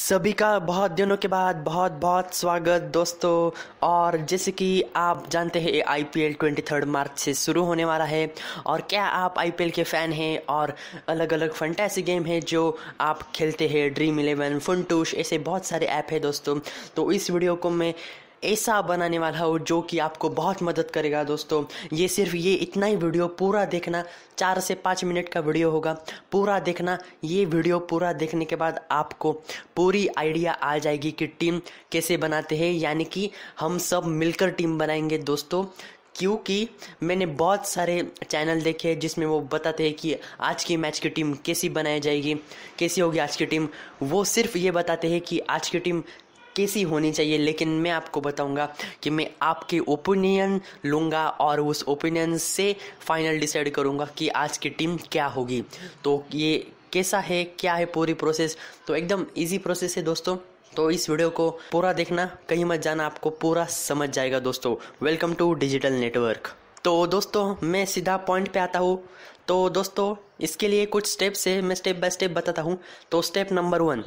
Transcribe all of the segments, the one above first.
सभी का बहुत दिनों के बाद बहुत बहुत स्वागत दोस्तों। और जैसे कि आप जानते हैं आईपीएल 23 मार्च से शुरू होने वाला है। और क्या आप आईपीएल के फ़ैन हैं और अलग अलग फंटेसी गेम है जो आप खेलते हैं, ड्रीम 11, फुनटूश, ऐसे बहुत सारे ऐप है दोस्तों। तो इस वीडियो को मैं ऐसा बनाने वाला हूँ जो कि आपको बहुत मदद करेगा दोस्तों। ये इतना ही वीडियो पूरा देखना, 4 से 5 मिनट का वीडियो होगा, पूरा देखना। ये वीडियो पूरा देखने के बाद आपको पूरी आइडिया आ जाएगी कि टीम कैसे बनाते हैं, यानी कि हम सब मिलकर टीम बनाएंगे दोस्तों। क्योंकि मैंने बहुत सारे चैनल देखे हैं जिसमें वो बताते हैं कि आज की मैच की टीम कैसी बनाई जाएगी, कैसी होगी आज की टीम। वो सिर्फ ये बताते हैं कि आज की टीम कैसी होनी चाहिए, लेकिन मैं आपको बताऊंगा कि मैं आपके ओपिनियन लूँगा और उस ओपिनियन से फाइनल डिसाइड करूंगा कि आज की टीम क्या होगी। तो ये कैसा है, क्या है पूरी प्रोसेस, तो एकदम इजी प्रोसेस है दोस्तों। तो इस वीडियो को पूरा देखना, कहीं मत जाना, आपको पूरा समझ जाएगा दोस्तों। Welcome to digital network. तो दोस्तों मैं सीधा पॉइंट पे आता हूँ। तो दोस्तों इसके लिए कुछ स्टेप्स है, मैं स्टेप बाय स्टेप बताता हूँ। तो स्टेप नंबर 1,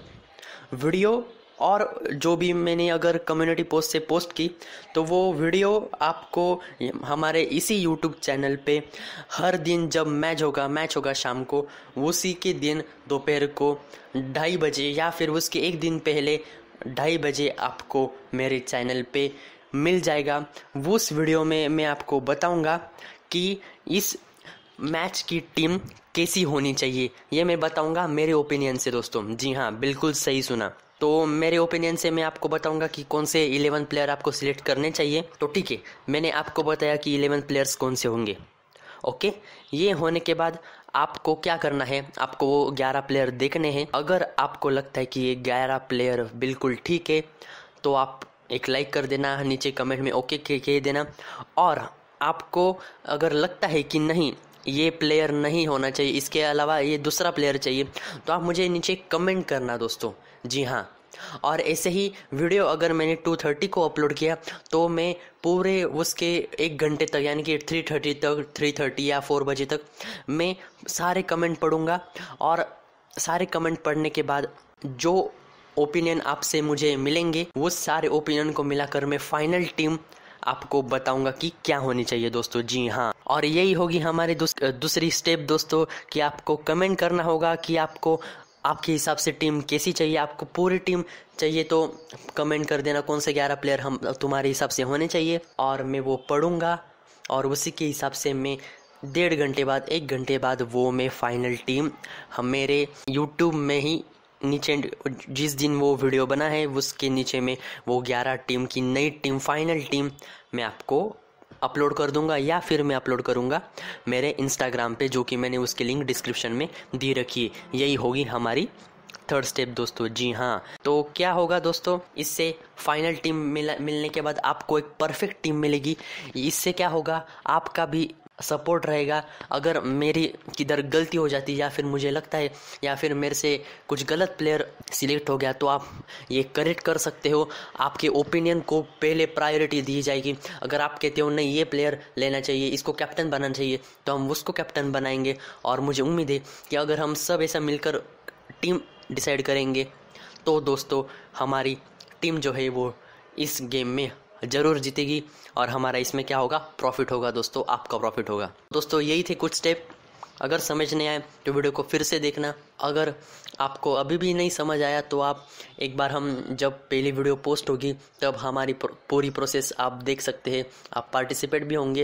वीडियो और जो भी मैंने अगर कम्युनिटी पोस्ट से पोस्ट की तो वो वीडियो आपको हमारे इसी यूट्यूब चैनल पे हर दिन जब मैच होगा शाम को, उसी के दिन दोपहर को 2:30 बजे या फिर उसके एक दिन पहले 2:30 बजे आपको मेरे चैनल पे मिल जाएगा। उस वीडियो में मैं आपको बताऊंगा कि इस मैच की टीम कैसी होनी चाहिए। ये मैं बताऊंगा मेरे ओपिनियन से दोस्तों। जी हाँ, बिल्कुल सही सुना। तो मेरे ओपिनियन से मैं आपको बताऊंगा कि कौन से 11 प्लेयर आपको सिलेक्ट करने चाहिए। तो ठीक है, मैंने आपको बताया कि 11 प्लेयर्स कौन से होंगे। ओके, ये होने के बाद आपको क्या करना है, आपको वो 11 प्लेयर देखने हैं। अगर आपको लगता है कि ये 11 प्लेयर बिल्कुल ठीक है तो आप एक लाइक कर देना, नीचे कमेंट में ओके कह देना। और आपको अगर लगता है कि नहीं ये प्लेयर नहीं होना चाहिए, इसके अलावा ये दूसरा प्लेयर चाहिए, तो आप मुझे नीचे कमेंट करना दोस्तों। जी हाँ, और ऐसे ही वीडियो अगर मैंने 2:30 को अपलोड किया तो मैं पूरे उसके 1 घंटे तक, यानी कि 3:30 तक, 3:30 या 4 बजे तक मैं सारे कमेंट पढ़ूंगा। और सारे कमेंट पढ़ने के बाद जो ओपिनियन आपसे मुझे मिलेंगे वो सारे ओपिनियन को मिलाकर मैं फाइनल टीम आपको बताऊंगा कि क्या होनी चाहिए दोस्तों। जी हाँ, और यही होगी हमारी दूसरी स्टेप दोस्तों कि आपको कमेंट करना होगा कि आपको आपके हिसाब से टीम कैसी चाहिए। आपको पूरी टीम चाहिए तो कमेंट कर देना कौन से 11 प्लेयर हम तुम्हारे हिसाब से होने चाहिए, और मैं वो पढ़ूंगा और उसी के हिसाब से मैं 1.5 घंटे बाद, 1 घंटे बाद वो मैं फाइनल टीम हम मेरे यूट्यूब में ही नीचे जिस दिन वो वीडियो बना है उसके नीचे में वो 11 टीम की नई टीम, फाइनल टीम मैं आपको अपलोड कर दूंगा, या फिर मैं अपलोड करूंगा मेरे इंस्टाग्राम पे, जो कि मैंने उसकी लिंक डिस्क्रिप्शन में दी रखी है। यही होगी हमारी 3rd स्टेप दोस्तों। जी हाँ, तो क्या होगा दोस्तों, इससे फाइनल टीम मिलने के बाद आपको एक परफेक्ट टीम मिलेगी। इससे क्या होगा, आपका भी सपोर्ट रहेगा। अगर मेरी किधर गलती हो जाती या फिर मुझे लगता है या फिर मेरे से कुछ गलत प्लेयर सिलेक्ट हो गया तो आप ये करेक्ट कर सकते हो। आपके ओपिनियन को पहले प्रायोरिटी दी जाएगी। अगर आप कहते हो नहीं ये प्लेयर लेना चाहिए, इसको कैप्टन बनाना चाहिए, तो हम उसको कैप्टन बनाएंगे। और मुझे उम्मीद है कि अगर हम सब ऐसा मिलकर टीम डिसाइड करेंगे तो दोस्तों हमारी टीम जो है वो इस गेम में ज़रूर जीतेगी और हमारा इसमें क्या होगा, प्रॉफिट होगा दोस्तों, आपका प्रॉफिट होगा। दोस्तों यही थे कुछ स्टेप। अगर समझ नहीं आए तो वीडियो को फिर से देखना। अगर आपको अभी भी नहीं समझ आया तो आप एक बार, हम जब पहली वीडियो पोस्ट होगी तब हमारी पूरी प्रोसेस आप देख सकते हैं। आप पार्टिसिपेट भी होंगे,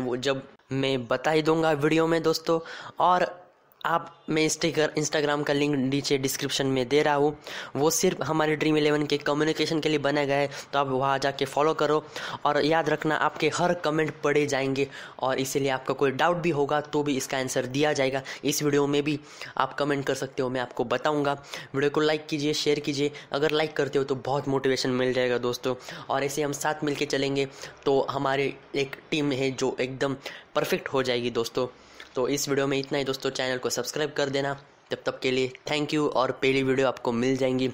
मैं बता ही दूंगा वीडियो में दोस्तों। और मैं इंस्टाग्राम का लिंक नीचे डिस्क्रिप्शन में दे रहा हूँ। वो सिर्फ हमारे ड्रीम 11 के कम्युनिकेशन के लिए बनाया गया है, तो आप वहाँ जाके फॉलो करो। और याद रखना आपके हर कमेंट पढ़े जाएंगे, और इसीलिए आपका कोई डाउट भी होगा तो भी इसका आंसर दिया जाएगा। इस वीडियो में भी आप कमेंट कर सकते हो, मैं आपको बताऊँगा। वीडियो को लाइक कीजिए, शेयर कीजिए। अगर लाइक करते हो तो बहुत मोटिवेशन मिल जाएगा दोस्तों। और ऐसे हम साथ मिल के चलेंगे तो हमारी एक टीम है जो एकदम परफेक्ट हो जाएगी दोस्तों। तो इस वीडियो में इतना ही दोस्तों। चैनल को सब्सक्राइब कर देना। तब तक के लिए थैंक यू। और पहली वीडियो आपको मिल जाएंगी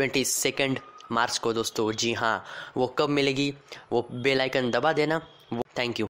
22 मार्च को दोस्तों। जी हाँ, वो कब मिलेगी वो बेल आइकन दबा देना। वो थैंक यू।